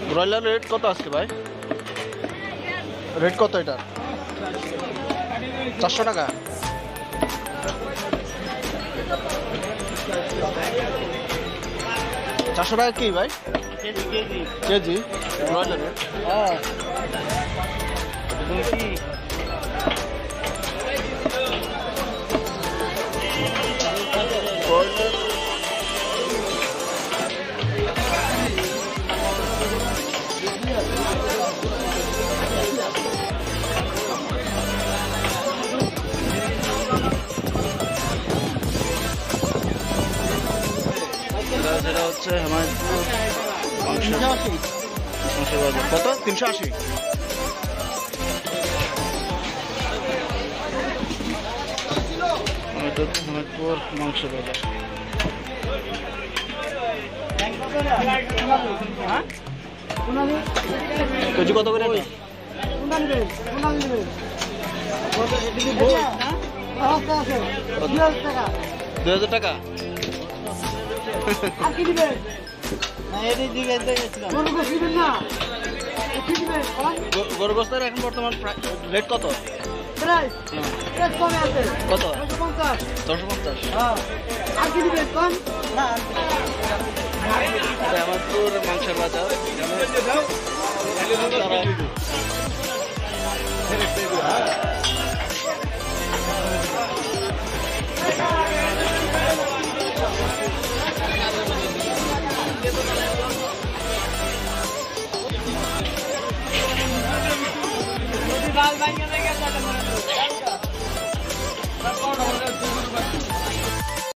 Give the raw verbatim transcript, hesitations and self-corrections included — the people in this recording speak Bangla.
ব্রয়লার রেট কত আজকে ভাই? রেট কত এটা? চারশো টাকা। চারশো টাকা কি ভাই? KG broiler rate? হ্যাঁ ব্রয়লার যেটা হচ্ছে হেমায়তপুর মাংসের বাজার। কত? তিনশো আশি। হেমায়তপুর মাংসের বাজার। কেজি কত করে? দুই হাজার টাকা। গরু গোস্তের এখন বর্তমান রেট কত? কত? ছশো পঞ্চাশ। হেমায়তপুর মাংসের বাজার। बाल भाई